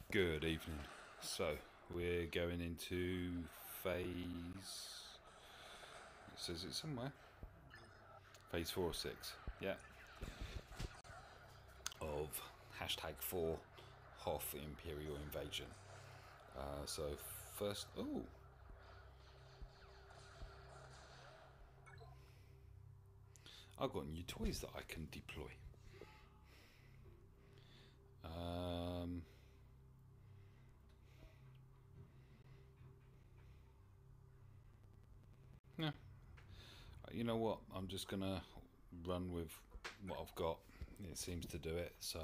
Good evening. So, we're going into phase. It says it somewhere. Phase 4 or 6. Yeah. Of #4 Hoth Imperial Invasion. So, first. Oh! I've got new toys that I can deploy. Um, yeah. You know what? I'm just going to run with what I've got. It seems to do it, so.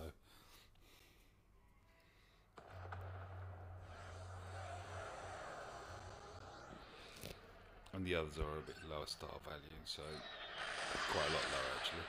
And the others are a bit lower star value, so quite a lot lower actually.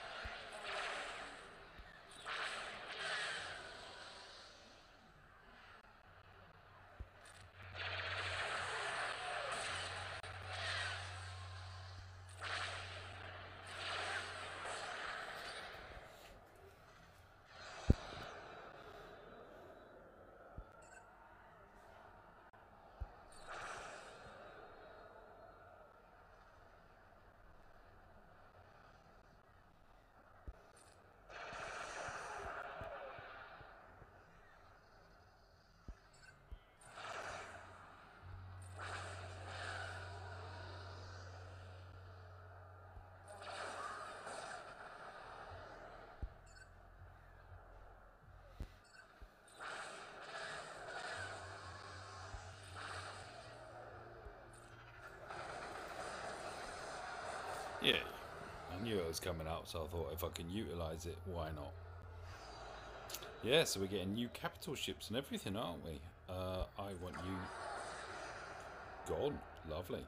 Yeah, I knew it was coming out, so I thought if I can utilise it, why not? Yeah, so we're getting new capital ships and everything, aren't we? I want you gone. Lovely.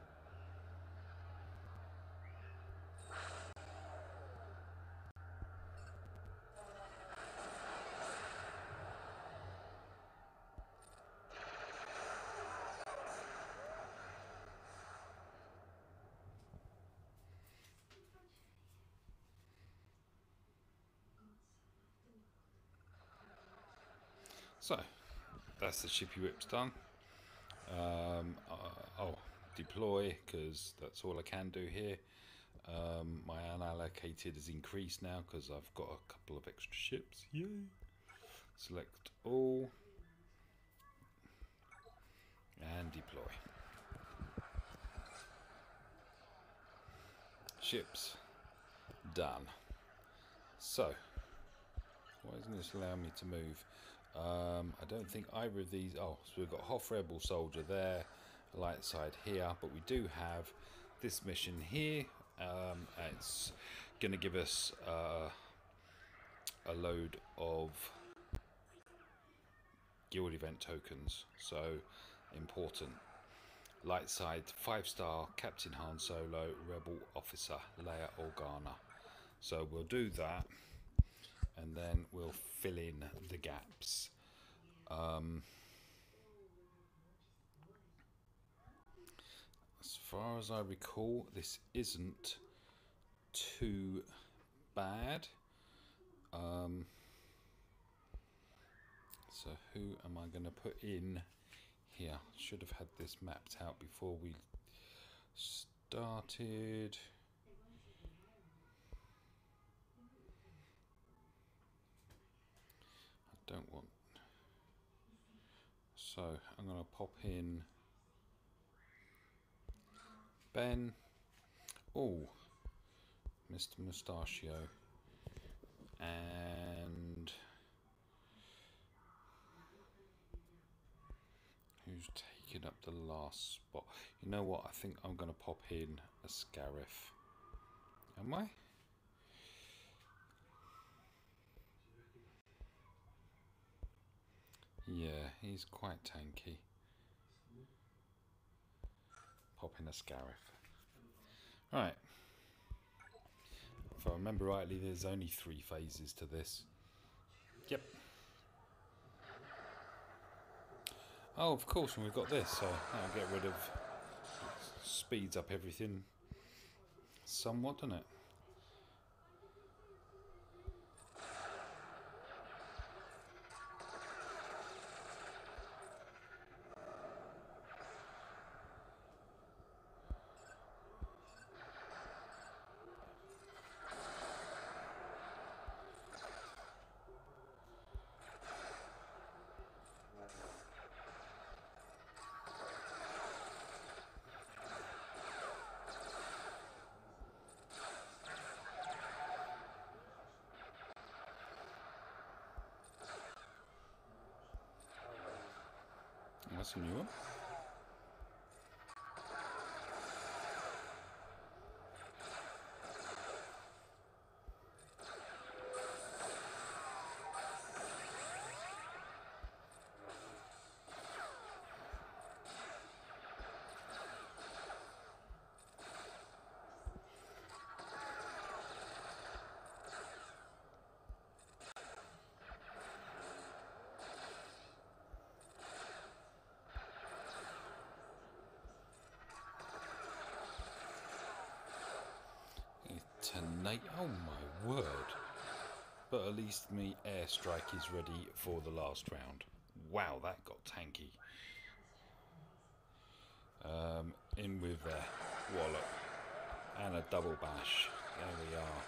So, that's the shippy whips done. Oh, deploy, because that's all I can do here. My unallocated has increased now because I've got a couple of extra ships. Yay! Select all and deploy. Ships done. So, why isn't this allowing me to move? I don't think either of these. Oh, so we've got Hoth Rebel Soldier there, light side here, but we do have this mission here. It's going to give us a load of guild event tokens, so important. Light side 5-star Captain Han Solo, Rebel Officer Leia Organa. So we'll do that, and then we'll fill in the gaps. As far as I recall, this isn't too bad. So who am I going to put in here? Should have had this mapped out before we started. I don't want. So I'm going to pop in Ben. Oh, Mr. Mustachio. And who's taking up the last spot? You know what? I think I'm going to pop in a Scarif. Am I? Yeah, he's quite tanky. Pop in a Scarif. Right. If I remember rightly, there's only 3 phases to this. Yep. Oh, of course, and we've got this, so that'll get rid of. Speeds up everything somewhat, doesn't it? that's a new one. Tonight, oh my word. But at least me airstrike is ready for the last round. Wow, that got tanky. In with a wallop and a double bash. There we are.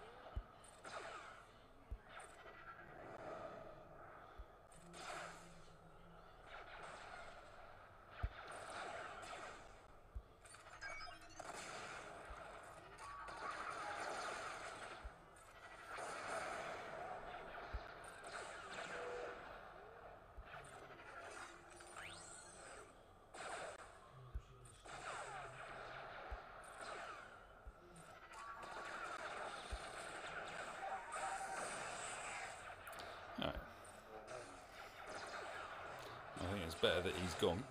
Alright. I think it's better that he's gone.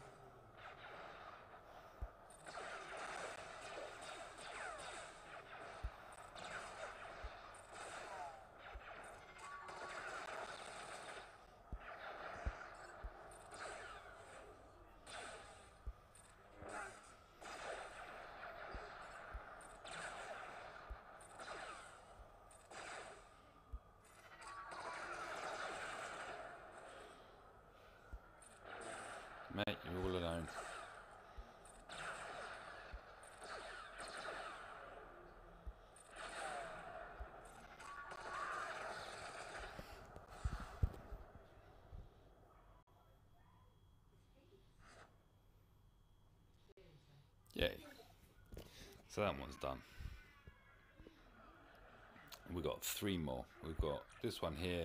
Mate, you're all alone. Yay. So that one's done. We've got 3 more. We've got this one here,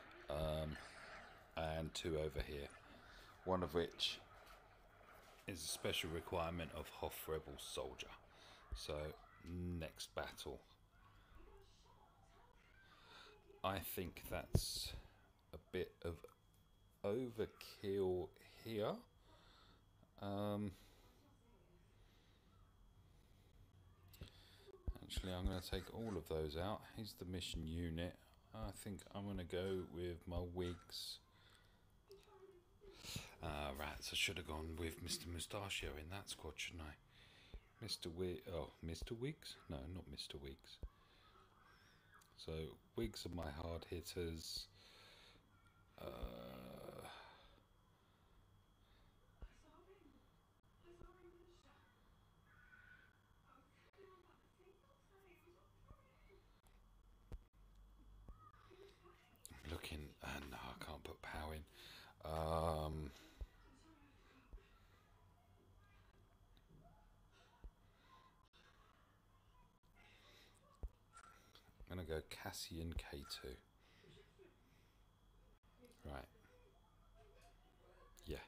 and 2 over here. One of which is a special requirement of Hoth Rebel Soldier. So, next battle. I think that's a bit of overkill here. Actually, I'm going to take all of those out. Here's the mission unit. I think I'm going to go with my Wigs. Rats, I should have gone with Mr. Mustachio in that squad, shouldn't I? Mr. Wigs? No, not Mr. Wigs. So, Wigs are my hard hitters. Looking, no, I can't put pow in. I'm going to go Cassian K2. Right. Yeah.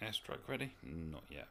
Airstrike ready? Not yet.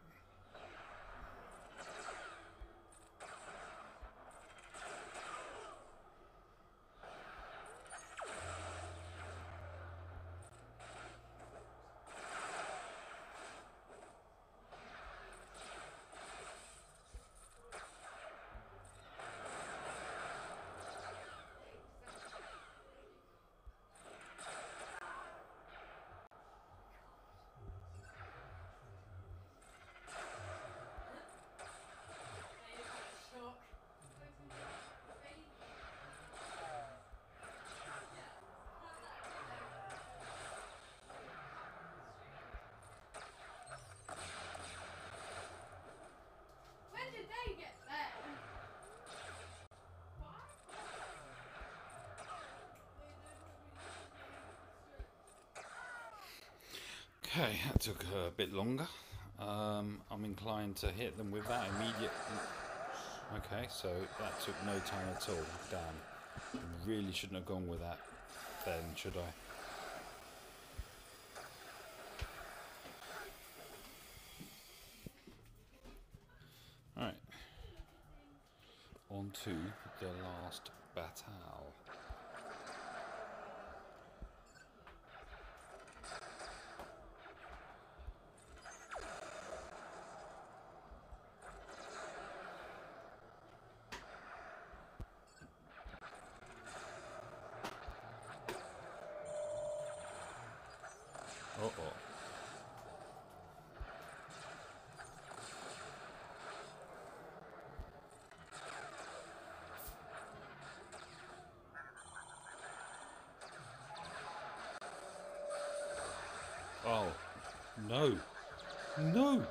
Okay, that took a bit longer. I'm inclined to hit them with that immediate. Okay, so that took no time at all. Damn. Really shouldn't have gone with that then, should I? Alright. On to the last battle. Uh-oh. Oh, no. No!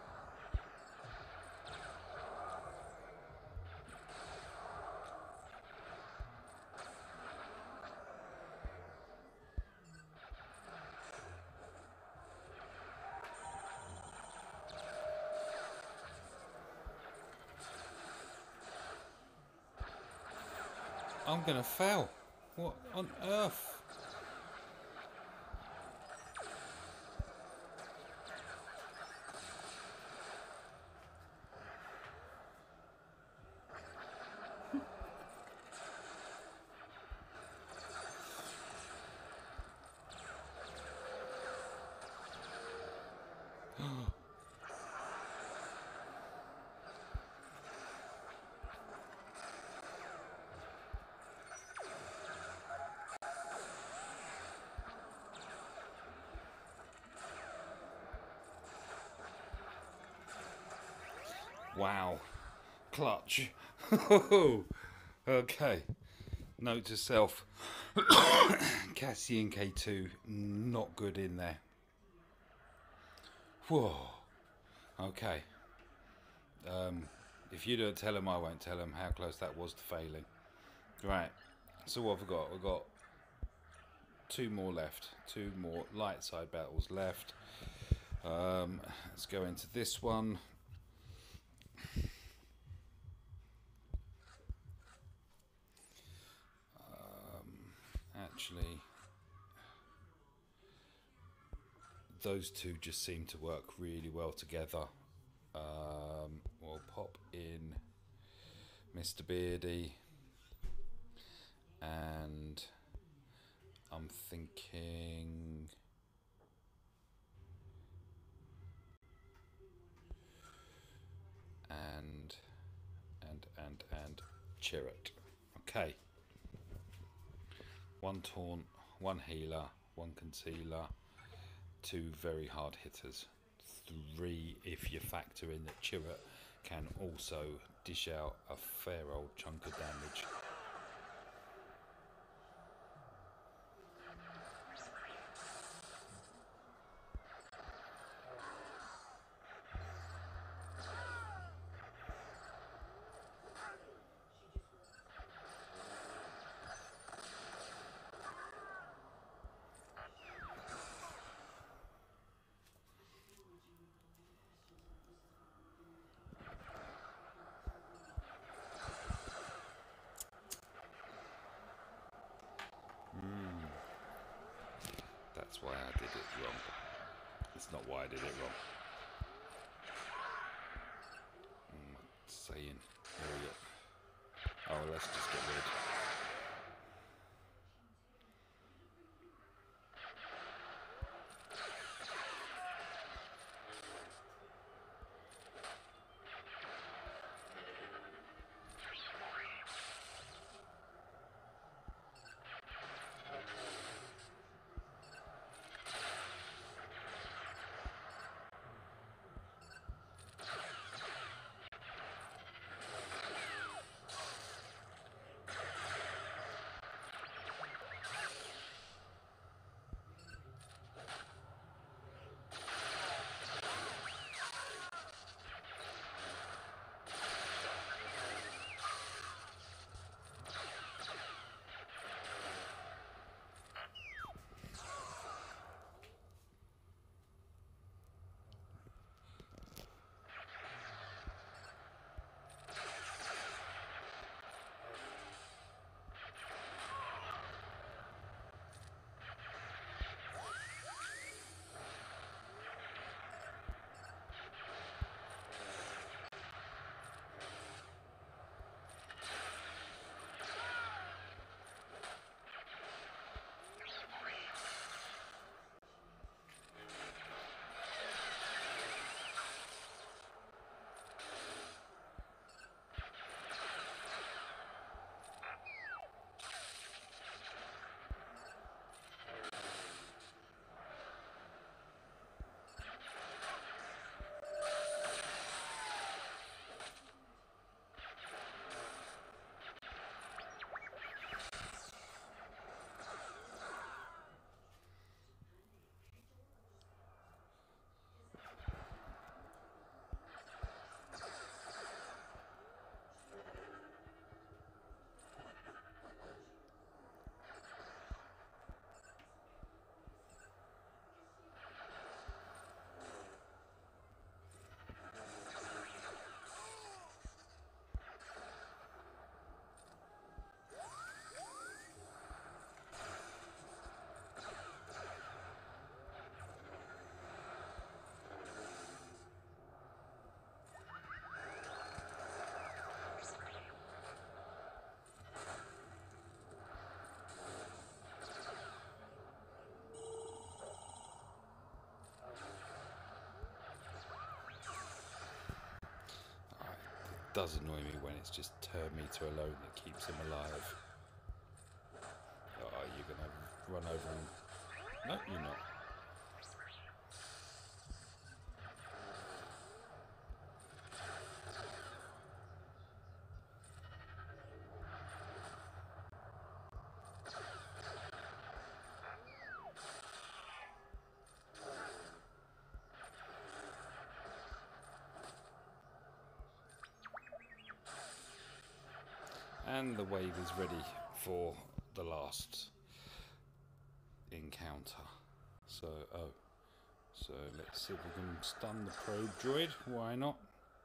I'm gonna fail. What on earth? Wow. Clutch. Okay. Note to self. Cassian K2, not good in there. Whoa. Okay. If you don't tell him, I won't tell him how close that was to failing. Right. So what have we got? We've got 2 more left. 2 more light side battles left. Let's go into this one. Actually, those two just seem to work really well together. We'll pop in Mr. Beardy, and I'm thinking and Chirrut. Okay. 1 taunt, 1 healer, 1 concealer, 2 very hard hitters. 3 if you factor in that Chirrut can also dish out a fair old chunk of damage. That's why I did it wrong. It's not why I did it wrong. Saying, there we go. Oh, let's just get rid. Does annoy me when it's just turn meter alone that keeps him alive. Oh, you're gonna run over and... No, you're not. And the wave is ready for the last encounter. So, so let's see if we can stun the probe droid. Why not?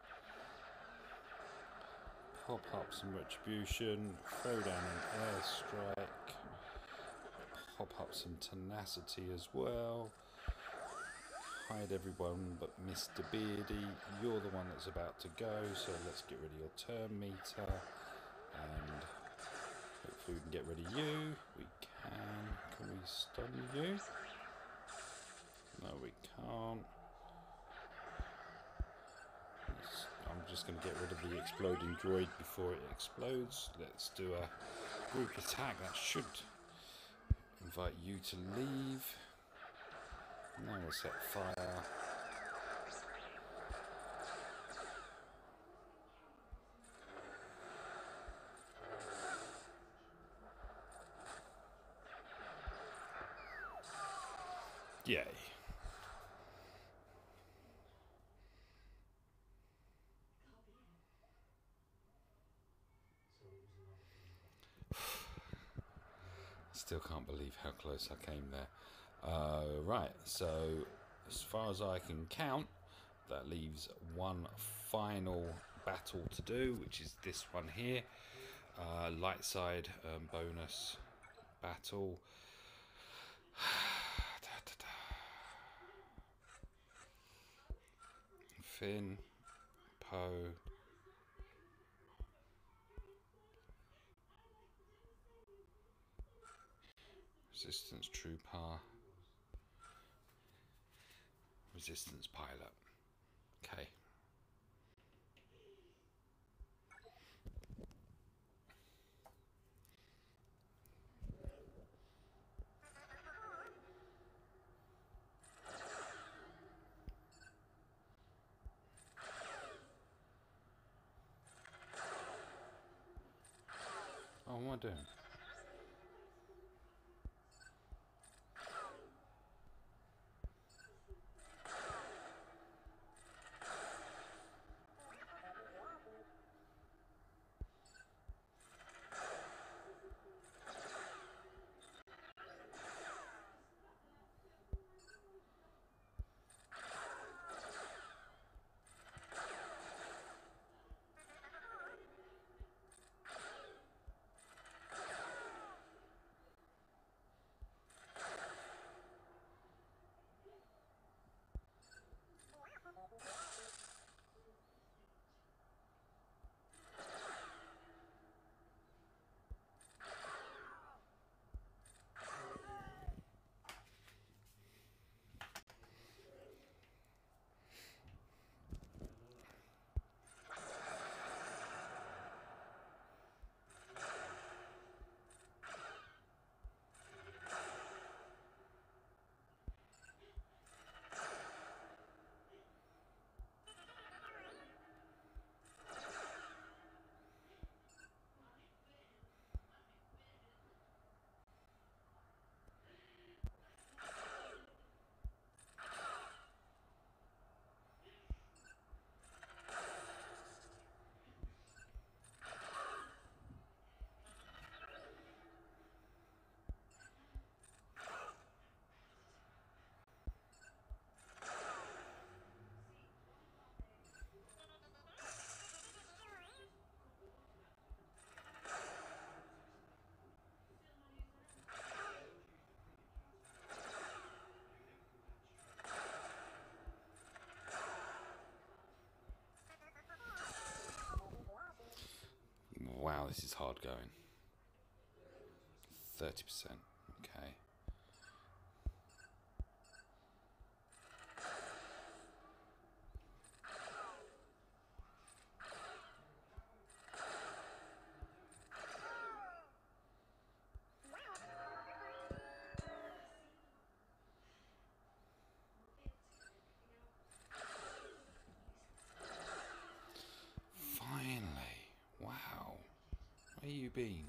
Pop up some retribution, throw down an airstrike, pop up some tenacity as well. Hide everyone but Mr. Beardy. You're the one that's about to go, so let's get rid of your turn meter. And hopefully we can get rid of you. We can. Can we stun you? No, we can't. I'm just going to get rid of the exploding droid before it explodes. Let's do a group attack. That should invite you to leave. Now we'll set fire. Yay. Still can't believe how close I came there. Right, so as far as I can count, that leaves one final battle to do, which is this one here. Light side bonus battle. Finn, Poe, Resistance Trooper, Resistance Pilot. Okay. Oh, what am I doing? Wow, this is hard going. 30%. Okay. Finally. Wow. Where you been?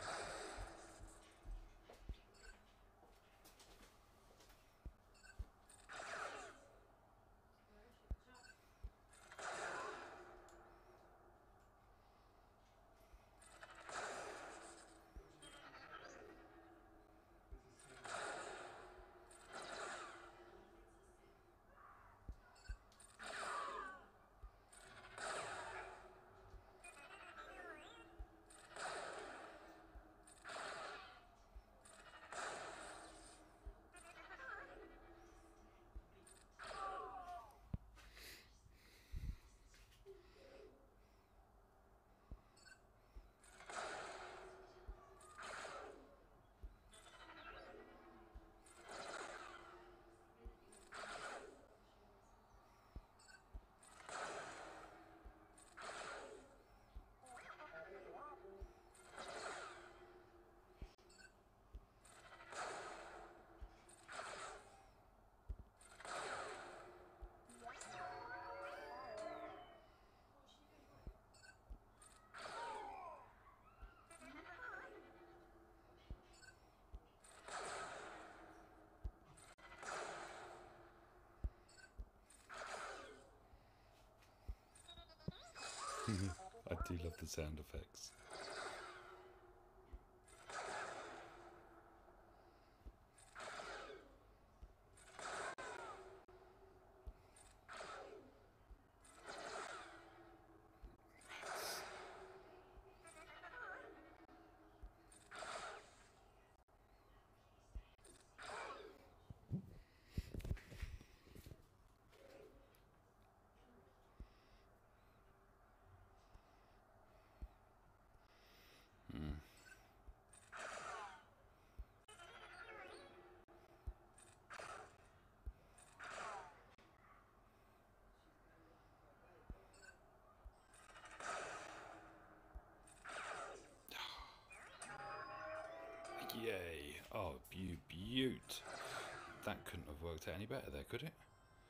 I do love the sound effects. Yay. Oh, you beaut. That couldn't have worked out any better there, could it?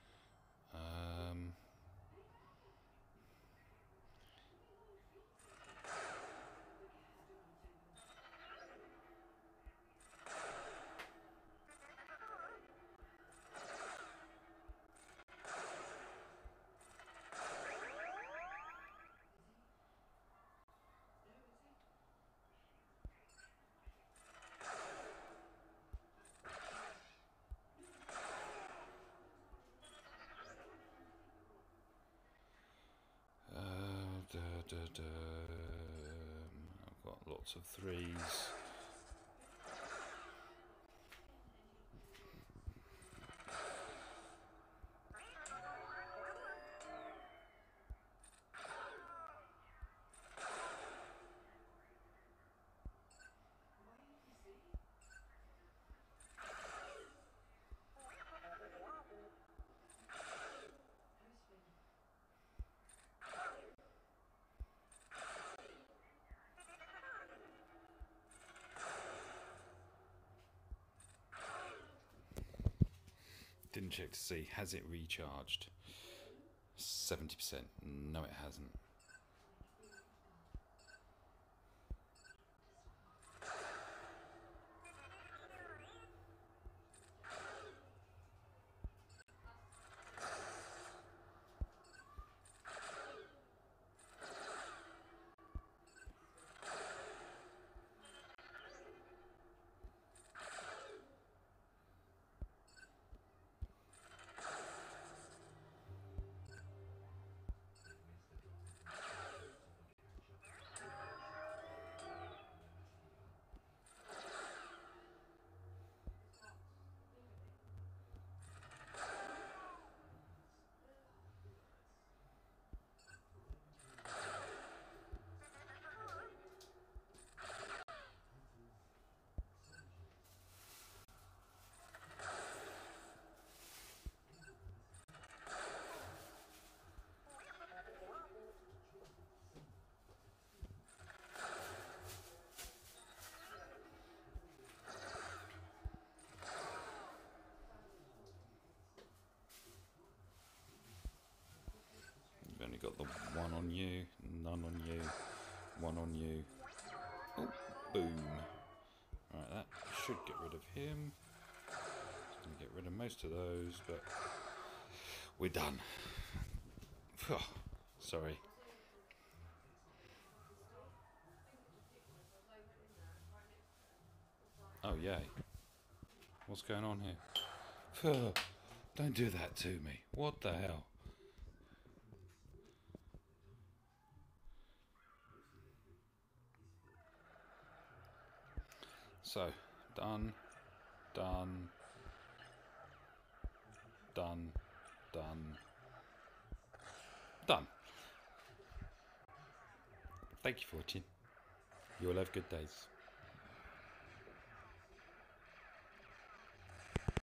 I've got lots of threes. Didn't check to see, has it recharged? 70%. No, it hasn't. You've only got the one on you, none on you, one on you. Oh, boom. Right, that should get rid of him. It's going to get rid of most of those, but we're done. Sorry. Oh, yay. What's going on here? Don't do that to me. What the hell? So, done, done, done, done, done. Thank you for watching. You all have good days.